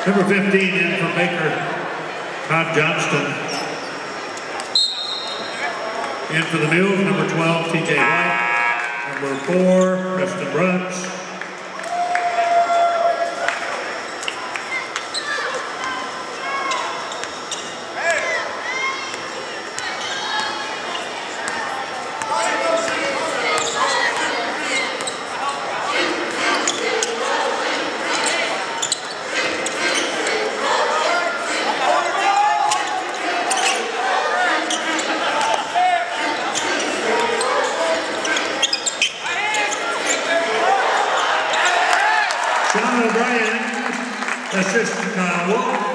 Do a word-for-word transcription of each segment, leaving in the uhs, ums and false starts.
Number fifteen in for Baker, Todd Johnston. In for the Mules, number twelve, T J White. Number four, Preston Brunts. Assistant Kyle Wolf.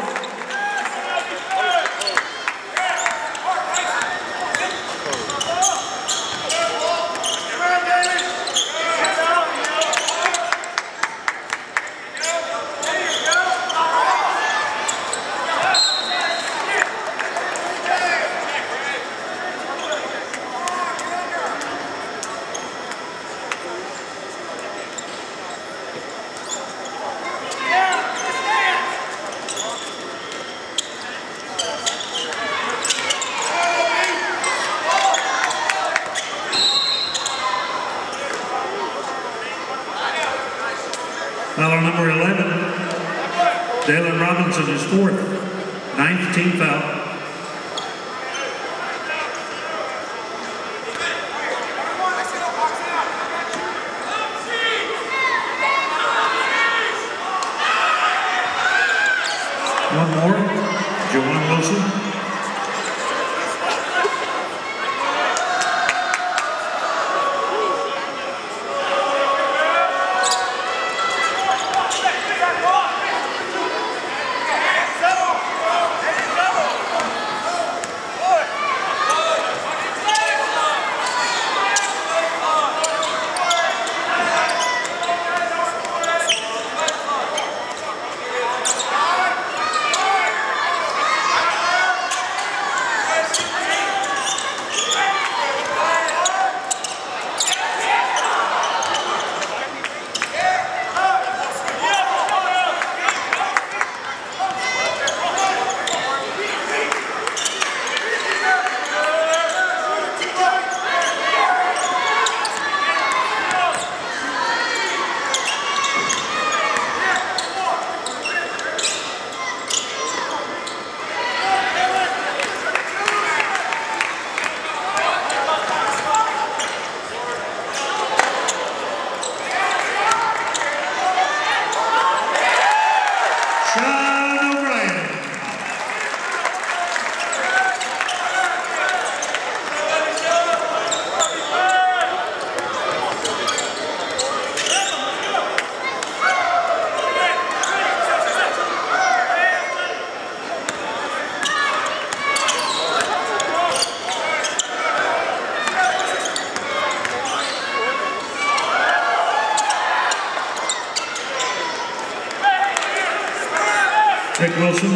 Foul number eleven, Dalen Robinson is fourth, ninth team foul. One more, Jawan Wilson. Nick Wilson.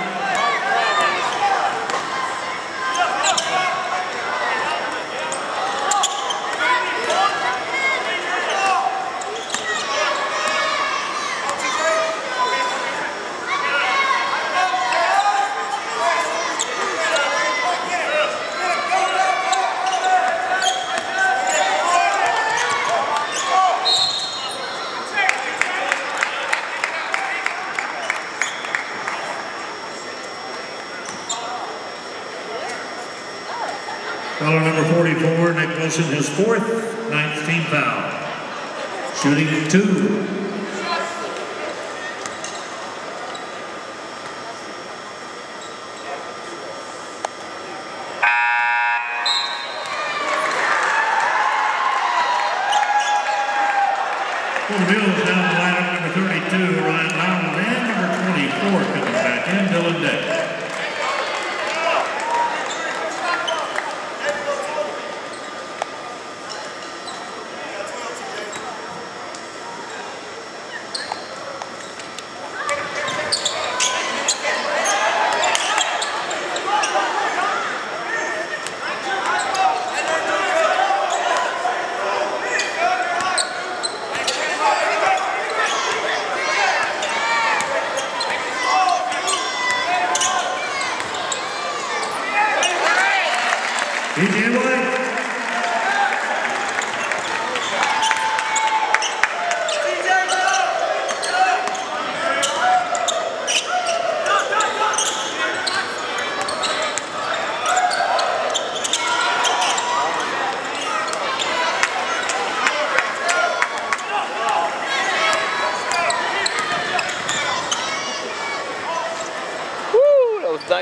Foul number forty-four, Nick Wilson, his fourth, ninth team foul. Shooting at two. For the Mules, down the lineup, number thirty-two, Ryan Lowell, and number twenty-four coming back in, Dylan Day.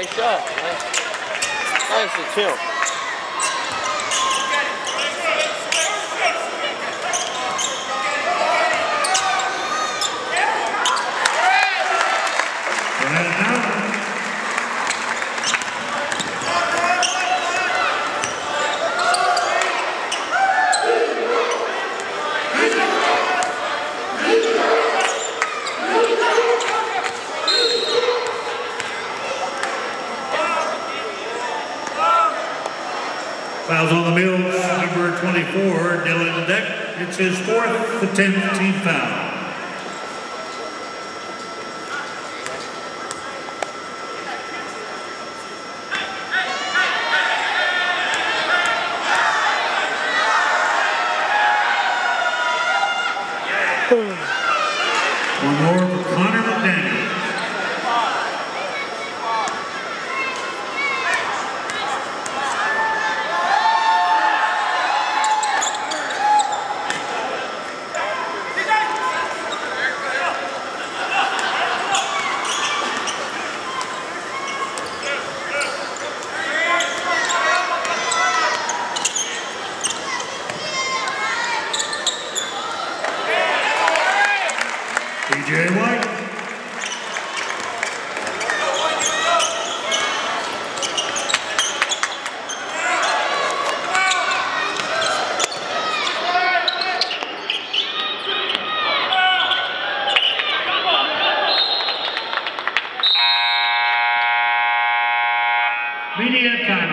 Nice shot, man. Nice to chill. Fouls on the Mills, number twenty-four, Dylan Deck. It's his fourth, the tenth team foul. One more for Connor McDaniel. T J White. Media time.